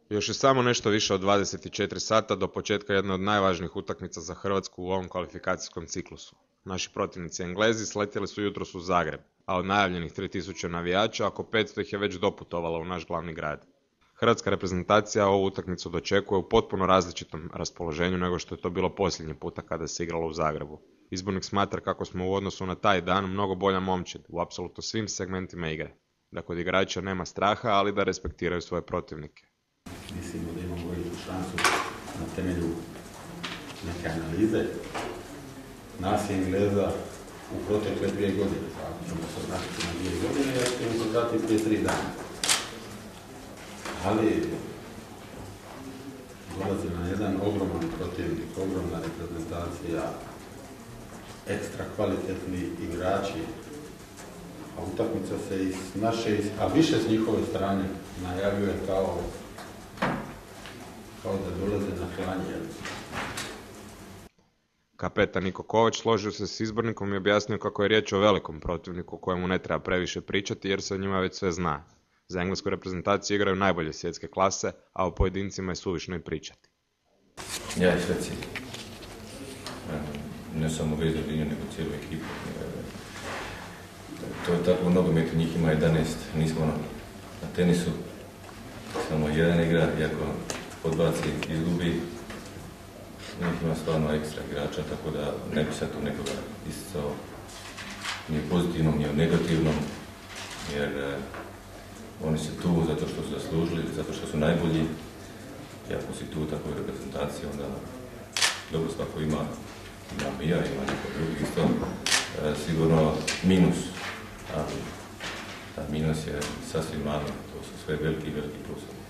Još je samo nešto više od 24 sata do početka jedne od najvažnijih utakmica za Hrvatsku u ovom kvalifikacijskom ciklusu. Naši protivnici Englezi sletjeli su jutros u Zagreb, a od najavljenih 3000 navijača oko 500 ih je već doputovalo u naš glavni grad. Hrvatska reprezentacija ovu utakmicu dočekuje u potpuno različitom raspoloženju nego što je to bilo posljednji puta kada se igralo u Zagrebu. Izbornik smatra kako smo u odnosu na taj dan mnogo bolja momčad u apsolutno svim segmentima igre. Da kod igrača nema straha, ali da respektiraju svoje protivnike. Mislimo da imamo veliku šansu na temelju neke analize. Nas je Engleza u protekle 2 godine, ako ćemo se vratiti na 2 godine, ja ćemo se vratiti prije 3 dana. Ali dolazi na jedan ogroman protivnik, ogromna reprezentacija, ekstra kvalitetni igrači, a utakmica se iz naše, a više s njihove strane najavljuje kao da dolaze na klanje. Kapetan Niko Kovač složio se s izbornikom i objasnio kako je riječ o velikom protivniku kojemu ne treba previše pričati jer se o njima već sve zna. Za englesku reprezentaciju igraju najbolje svjetske klase, a o pojedincima je suvišno i pričati. Ja i Šveci, ne samo vezno liniju, nego cijelu ekipu. To je tako u nogometu, njih ima 11, nismo na tenisu, samo jedan igra, iako odbaci, izgubi, njih ima stvarno ekstra igrača, tako da ne bi sad tu nekoga isticao ni u pozitivnom, ni u negativnom, jer oni su tu zato što su zaslužili, zato što su najbolji, i ako si tu u takvoj reprezentaciji, onda dobro svako ima i ja, ima neko drugi isto, sigurno minus, ali ta minus je sasvim mali, to su sve veliki plusovi.